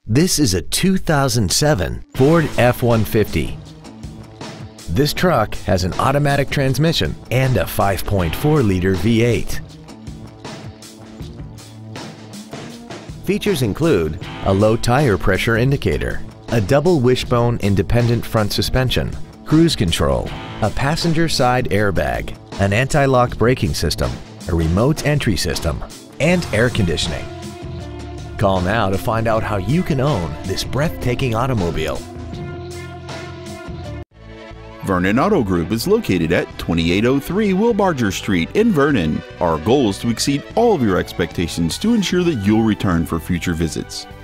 This is a 2007 Ford F-150. This truck has an automatic transmission and a 5.4-liter V8. Features include a low tire pressure indicator, a double wishbone independent front suspension, cruise control, a passenger side airbag, an anti-lock braking system, a remote entry system, and air conditioning. Call now to find out how you can own this breathtaking automobile. Vernon Auto Group is located at 2803 Wilbarger Street in Vernon. Our goal is to exceed all of your expectations to ensure that you'll return for future visits.